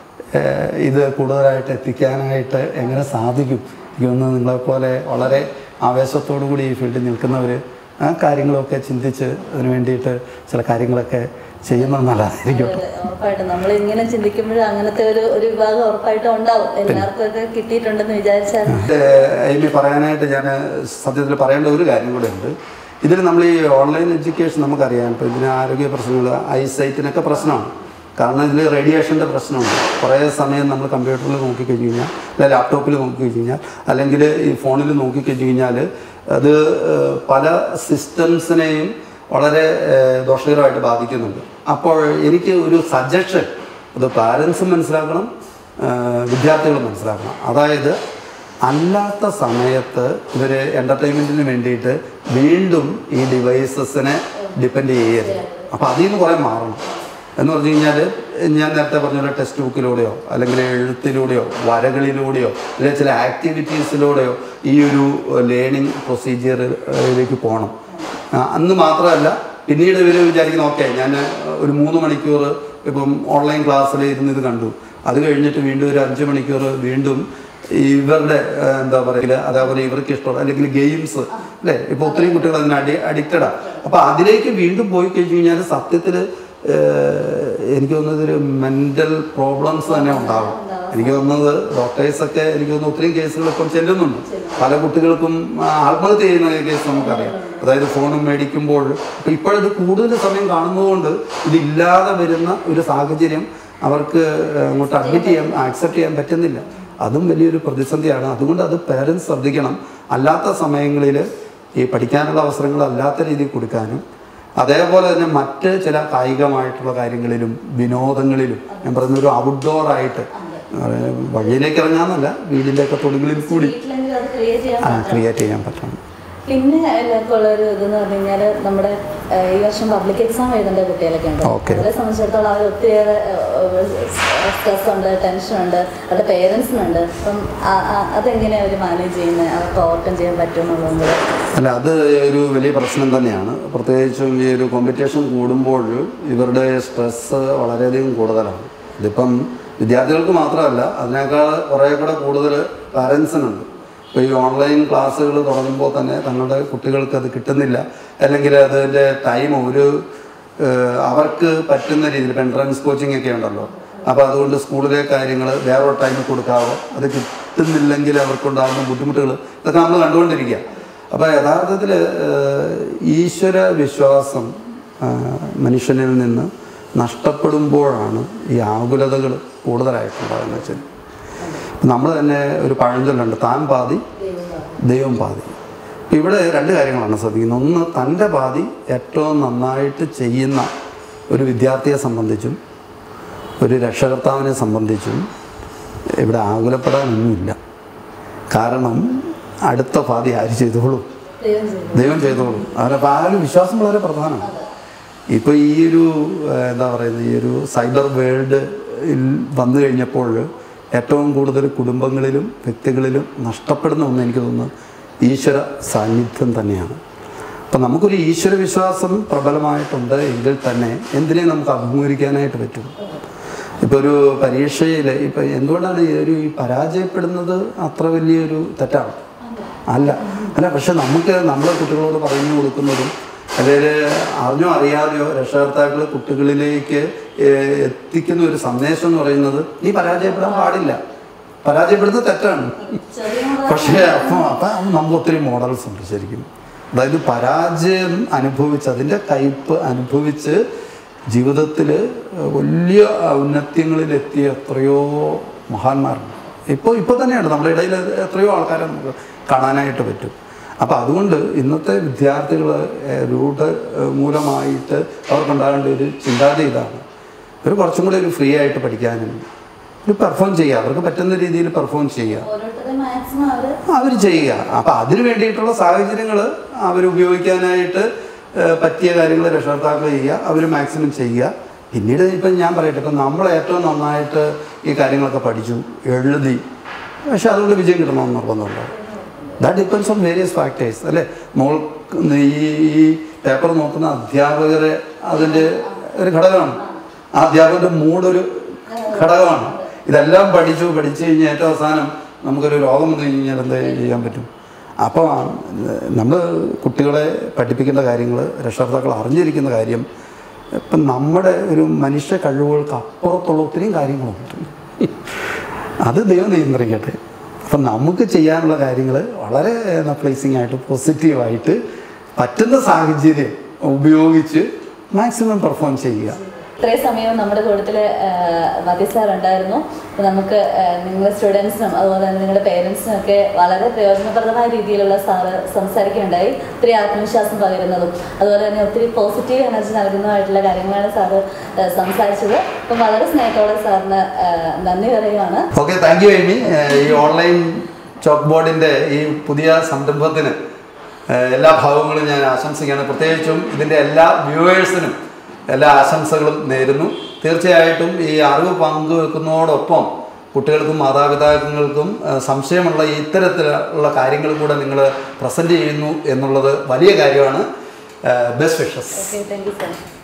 ഇത് കൂടുതലായിട്ട് എത്തിക്കാനായിട്ട് എങ്ങനെ സാധിക്കും? എനിക്ക് തോന്നുന്നത് നിങ്ങളെപ്പോലെ വളരെ ആവേശത്തോടു കൂടി ഈ ഫീൽഡിൽ നിൽക്കുന്നവർ ആ കാര്യങ്ങളൊക്കെ ചിന്തിച്ച് അതിന് വേണ്ടിയിട്ട് ചില കാര്യങ്ങളൊക്കെ ചെയ്യുന്നത് നല്ലതായിരിക്കും. ഉറപ്പായിട്ടും നമ്മളിങ്ങനെ ചിന്തിക്കുമ്പോഴും അങ്ങനത്തെ ഒരു വിഭാഗം ഉറപ്പായിട്ടും ഉണ്ടാവും. എല്ലാവർക്കും ഒക്കെ കിട്ടിയിട്ടുണ്ടെന്ന് വിചാരിച്ചാൽ ഇനി പറയാനായിട്ട് ഞാൻ സത്യത്തിൽ പറയേണ്ട ഒരു കാര്യം കൂടെ ഉണ്ട്. ഇതിൽ നമ്മൾ ഈ ഓൺലൈൻ എഡ്യൂക്കേഷൻ നമുക്കറിയാം. ഇപ്പോൾ ഇതിന് ആരോഗ്യ പ്രശ്നങ്ങൾ, ഐസൈറ്റിനൊക്കെ പ്രശ്നമാണ്. കാരണം ഇതിൽ റേഡിയേഷൻ്റെ പ്രശ്നമുണ്ട്. കുറേ സമയം നമ്മൾ കമ്പ്യൂട്ടറിൽ നോക്കിക്കഴിഞ്ഞ് കഴിഞ്ഞാൽ, അല്ല ലാപ്ടോപ്പിൽ നോക്കിക്കഴിഞ്ഞ് കഴിഞ്ഞാൽ, അല്ലെങ്കിൽ ഈ ഫോണിൽ നോക്കിക്കഴിഞ്ഞ് കഴിഞ്ഞാൽ അത് പല സിസ്റ്റംസിനെയും വളരെ ദോഷകരമായിട്ട് ബാധിക്കുന്നുണ്ട്. അപ്പോൾ എനിക്ക് ഒരു സജഷൻ, അത് പാരൻസും മനസ്സിലാക്കണം, വിദ്യാർത്ഥികളും മനസ്സിലാക്കണം. അതായത് അല്ലാത്ത സമയത്ത് ഇവർ എൻ്റർടൈൻമെൻറ്റിന് വേണ്ടിയിട്ട് വീണ്ടും ഈ ഡിവൈസസിനെ ഡിപ്പെൻഡ് ചെയ്യരുത്. അപ്പോൾ അതിൽ നിന്ന് കുറേ മാറണം. എന്ന് പറഞ്ഞു കഴിഞ്ഞാൽ ഞാൻ നേരത്തെ പറഞ്ഞ പോലെ ടെക്സ്റ്റ് ബുക്കിലൂടെയോ അല്ലെങ്കിൽ എഴുത്തിലൂടെയോ വരകളിലൂടെയോ അല്ലെങ്കിൽ ചില ആക്ടിവിറ്റീസിലൂടെയോ ഈ ഒരു ലേണിംഗ് പ്രൊസീജിയറിലേക്ക് പോകണം. അന്ന് മാത്രമല്ല പിന്നീട് ഇവർ വിചാരിക്കുന്നു ഓക്കെ ഞാൻ ഒരു 3 മണിക്കൂർ ഇപ്പം ഓൺലൈൻ ക്ലാസ്സിൽ ഇരുന്ന് ഇത് കണ്ടു, അത് കഴിഞ്ഞിട്ട് വീണ്ടും ഒരു 5 മണിക്കൂർ വീണ്ടും ഇവരുടെ എന്താ പറയുക അതേപോലെ ഇവർക്ക് ഇഷ്ടമുള്ള അല്ലെങ്കിൽ ഗെയിംസ് അല്ലേ. ഇപ്പോൾ ഒത്തിരി കുട്ടികൾ അതിന് അഡിക്റ്റഡാണ്. അപ്പോൾ അതിലേക്ക് വീണ്ടും പോയി കഴിഞ്ഞ് കഴിഞ്ഞാൽ സത്യത്തിൽ എനിക്ക് തോന്നുന്നത് ഒരു മെൻ്റൽ പ്രോബ്ലംസ് തന്നെ ഉണ്ടാകും. എനിക്ക് തോന്നുന്നത് ഡോക്ടേഴ്സൊക്കെ എനിക്ക് തോന്നുന്നു ഒത്തിരി കേസുകൾ ഇപ്പം ചെല്ലുന്നുണ്ട്. പല കുട്ടികൾക്കും ആത്മഹത്യ ചെയ്യുന്ന കേസ് നമുക്കറിയാം. അതായത് ഫോണും മേടിക്കുമ്പോൾ ഇപ്പോഴത് കൂടുതൽ സമയം കാണുന്നതുകൊണ്ട് ഇതില്ലാതെ വരുന്ന ഒരു സാഹചര്യം അവർക്ക് അങ്ങോട്ട് അക്സെപ്റ്റ് ചെയ്യാൻ പറ്റുന്നില്ല. അതും വലിയൊരു പ്രതിസന്ധിയാണ്. അതുകൊണ്ട് അത് പേരൻസ് ശ്രദ്ധിക്കണം. അല്ലാത്ത സമയങ്ങളിൽ ഈ പഠിക്കാനുള്ള അവസരങ്ങൾ അല്ലാത്ത രീതിയിൽ കൊടുക്കാനും അതേപോലെ തന്നെ മറ്റ് ചില കായികമായിട്ടുള്ള കാര്യങ്ങളിലും വിനോദങ്ങളിലും ഞാൻ പറയുന്ന ഒരു ഔട്ട്ഡോറായിട്ട് വഴിയിലേക്ക് ഇറങ്ങാമെന്നല്ല, വീടിൻ്റെയൊക്കെ തൊടുകളിൽ കൂടി ക്രിയേറ്റ് ചെയ്യാൻ പറ്റണം. പിന്നെ എല്ലാവർക്കും ഉള്ളൊരു ഇതെന്ന് പറഞ്ഞു കഴിഞ്ഞാൽ നമ്മുടെ ഈ വർഷം പബ്ലിക് എക്സാം എഴുതേണ്ട കുട്ടികളൊക്കെ ഉണ്ട്. അവരെ സംബന്ധിച്ചിടത്തോളം അവർ ഒത്തിരിയേറെ സ്ട്രെസ് ഉണ്ട്, ടെൻഷനുണ്ട്, അവരുടെ പേരൻസിനുണ്ട്. അപ്പം അതെങ്ങനെയാണ് അവർ മാനേജ് ചെയ്യുന്നത്, അവർക്ക് ഓവർകം ചെയ്യാൻ പറ്റുമെന്നുള്ളത്? അല്ല, അത് ഒരു വലിയ പ്രശ്നം തന്നെയാണ്. പ്രത്യേകിച്ചും ഈ ഒരു കോമ്പറ്റീഷൻ കൂടുമ്പോൾ ഇവരുടെ സ്ട്രെസ്സ് വളരെയധികം കൂടുതലാണ്. ഇതിപ്പം വിദ്യാർത്ഥികൾക്ക് മാത്രമല്ല, അതിനേക്കാൾ കുറേ കൂടെ കൂടുതൽ പാരൻസിനുണ്ട്. ഇപ്പോൾ ഈ ഓൺലൈൻ ക്ലാസ്സുകൾ തുടങ്ങുമ്പോൾ തന്നെ തങ്ങളുടെ കുട്ടികൾക്ക് അത് കിട്ടുന്നില്ല, അല്ലെങ്കിൽ അതിൻ്റെ ടൈം അവർക്ക് പറ്റുന്ന രീതിയിൽ ഇപ്പം എൻട്രൻസ് കോച്ചിങ് ഒക്കെ ഉണ്ടല്ലോ, അപ്പോൾ അതുകൊണ്ട് സ്കൂളിലെ കാര്യങ്ങൾ വേറൊരു ടൈമിൽ കൊടുക്കാവോ, അത് കിട്ടുന്നില്ലെങ്കിൽ അവർക്കുണ്ടാകുന്ന ബുദ്ധിമുട്ടുകൾ ഇതൊക്കെ നമ്മൾ കണ്ടുകൊണ്ടിരിക്കുക. അപ്പോൾ യഥാർത്ഥത്തിൽ ഈശ്വര വിശ്വാസം മനുഷ്യനിൽ നിന്ന് നഷ്ടപ്പെടുമ്പോഴാണ് ഈ ആകുലതകൾ കൂടുതലായിട്ടുണ്ടാകുന്നത് വെച്ചാൽ. നമ്മൾ തന്നെ ഒരു പഴഞ്ചൊല്ലുണ്ട്, താൻ പാതി ദൈവം പാതി. ഇവിടെ രണ്ട് കാര്യങ്ങളാണ് ശ്രദ്ധിക്കുന്നത്. ഒന്ന്, തൻ്റെ പാതി ഏറ്റവും നന്നായിട്ട് ചെയ്യുന്ന ഒരു വിദ്യാർത്ഥിയെ സംബന്ധിച്ചും ഒരു രക്ഷകർത്താവിനെ സംബന്ധിച്ചും ഇവിടെ ആകുലപ്പെടാനൊന്നുമില്ല. കാരണം അടുത്ത പാതി ആര് ചെയ്തോളും? ദൈവം ചെയ്തോളും. അപ്പോൾ ആ ഒരു വിശ്വാസം വളരെ പ്രധാനമാണ്. ഇപ്പോൾ ഈ ഒരു എന്താ പറയുന്നത്, ഈ ഒരു സൈബർ വേൾഡ് വന്നു കഴിഞ്ഞപ്പോൾ ഏറ്റവും കൂടുതൽ കുടുംബങ്ങളിലും വ്യക്തികളിലും നഷ്ടപ്പെടുന്ന ഒന്ന് എനിക്ക് തോന്നുന്നു ഈശ്വര സാന്നിധ്യം തന്നെയാണ്. അപ്പം നമുക്കൊരു ഈശ്വര വിശ്വാസം പ്രബലമായിട്ടുണ്ട് എങ്കിൽ തന്നെ എന്തിനേയും നമുക്ക് അഭിമുഖീകരിക്കാനായിട്ട് പറ്റും. ഇപ്പോൾ ഒരു പരീക്ഷയിൽ ഇപ്പം എന്തുകൊണ്ടാണ് ഈ പരാജയപ്പെടുന്നത് അത്ര വലിയൊരു തെറ്റാണ്? അല്ല, പക്ഷെ നമുക്ക് നമ്മളെ കുട്ടികളോട് പറഞ്ഞു കൊടുക്കുന്നതും അല്ലെങ്കിൽ അറിഞ്ഞോ അറിയാതെയോ രക്ഷകർത്താക്കൾ കുട്ടികളിലേക്ക് എത്തിക്കുന്ന ഒരു സന്ദേശം എന്ന് പറയുന്നത് നീ പരാജയപ്പെടാൻ പാടില്ല, പരാജയപ്പെടുന്നത് തെറ്റാണ്. പക്ഷേ അപ്പം നമുക്ക് ഒത്തിരി മോഡൽസ് ഉണ്ട് ശരിക്കും. അതായത് പരാജയം അനുഭവിച്ച് അതിൻ്റെ കയ്പ് അനുഭവിച്ച് ജീവിതത്തിൽ വലിയ ഔന്നത്യങ്ങളിലെത്തിയ എത്രയോ മഹാന്മാരുണ്ട്. ഇപ്പോൾ തന്നെയാണ് നമ്മുടെ ഇടയിൽ എത്രയോ ആൾക്കാരെ നമുക്ക് കാണാനായിട്ട് പറ്റും. അപ്പോൾ അതുകൊണ്ട് ഇന്നത്തെ വിദ്യാർത്ഥികൾ മൂലമായിട്ട് അവർക്കുണ്ടാകേണ്ട ഒരു ചിന്താഗതി ഇതാണ്, ഒരു കുറച്ചും കൂടി ഒരു ഫ്രീ ആയിട്ട് പഠിക്കാനും ഒരു പെർഫോം ചെയ്യുക, അവർക്ക് പറ്റുന്ന രീതിയിൽ പെർഫോം ചെയ്യുക, അവർ ചെയ്യുക. അപ്പോൾ അതിന് വേണ്ടിയിട്ടുള്ള സാഹചര്യങ്ങൾ അവർ ഉപയോഗിക്കാനായിട്ട് പറ്റിയ കാര്യങ്ങൾ രക്ഷകർത്താക്കൾ ചെയ്യുക, അവർ മാക്സിമം ചെയ്യുക. പിന്നീട് ഇപ്പം ഞാൻ പറയട്ടെ, ഇപ്പം നമ്മൾ ഏറ്റവും നന്നായിട്ട് ഈ കാര്യങ്ങളൊക്കെ പഠിച്ചു എഴുതി, പക്ഷെ അതുകൊണ്ട് വിജയം കിട്ടണമെന്ന് നിർബന്ധമുണ്ടോ? That depends on various factors അല്ലേ. ഈ പേപ്പർ നോക്കുന്ന അധ്യാപകരെ അതിൻ്റെ ഒരു ഘടകമാണ്, ആ അധ്യാപകൻ്റെ മൂടൊരു ഘടകമാണ്. ഇതെല്ലാം പഠിച്ചു കഴിഞ്ഞാൽ ഏറ്റവും അവസാനം നമുക്കൊരു രോഗം വന്നു കഴിഞ്ഞാൽ എന്താ ചെയ്യാൻ പറ്റും? അപ്പോൾ നമ്മൾ കുട്ടികളെ പഠിപ്പിക്കേണ്ട കാര്യങ്ങൾ രക്ഷകർത്താക്കൾ അറിഞ്ഞിരിക്കുന്ന കാര്യം, ഇപ്പം നമ്മുടെ ഒരു മനുഷ്യ കഴിവുകൾക്ക് അപ്പുറത്തുള്ള ഒത്തിരിയും കാര്യങ്ങളുണ്ട്. അത് ദൈവം നിയന്ത്രിക്കട്ടെ. അപ്പം നമുക്ക് ചെയ്യാനുള്ള കാര്യങ്ങൾ വളരെ പ്ലേസിംഗ് ആയിട്ട് പോസിറ്റീവായിട്ട് പറ്റുന്ന സാഹചര്യം ഉപയോഗിച്ച് മാക്സിമം പെർഫോം ചെയ്യുക. ഇത്രയും സമയം നമ്മുടെ കൂട്ടത്തിൽ മതി സാർ ഉണ്ടായിരുന്നു. അപ്പോൾ നമുക്ക് നിങ്ങളുടെ സ്റ്റുഡൻസിനും അതുപോലെ തന്നെ നിങ്ങളുടെ പേരൻസിനും ഒക്കെ വളരെ പ്രയോജനപ്രദമായ രീതിയിലുള്ള സാറ് സംസാരിക്കുകയുണ്ടായി. ഒത്തിരി ആത്മവിശ്വാസം പകരുന്നതും അതുപോലെ തന്നെ ഒത്തിരി പോസിറ്റീവ് എനർജി നൽകുന്നതായിട്ടുള്ള കാര്യങ്ങളാണ് സാറ് സംസാരിച്ചത്. അപ്പം വളരെ സ്നേഹത്തോടെ സാറിന് നന്ദി പറയുകയാണ്. ഓക്കെ, താങ്ക് യു എമി. ഈ ഓൺലൈൻ ചോക്ക് ബോർഡിൻ്റെ ഈ പുതിയ സംരംഭത്തിന് എല്ലാ ഭാവങ്ങളും ഞാൻ ആശംസിക്കുകയാണ്. പ്രത്യേകിച്ചും ഇതിൻ്റെ എല്ലാ വ്യൂവേഴ്സിനും എല്ലാ ആശംസകളും നേരുന്നു. തീർച്ചയായിട്ടും ഈ അറിവ് പങ്കുവെക്കുന്നതോടൊപ്പം കുട്ടികൾക്കും മാതാപിതാക്കൾക്കും സംശയമുള്ള ഇത്തരത്തിലുള്ള കാര്യങ്ങൾ കൂടെ നിങ്ങൾ പ്രസൻറ്റ് ചെയ്യുന്നു എന്നുള്ളത് വലിയ കാര്യമാണ്. Best wishes. Thank you sir.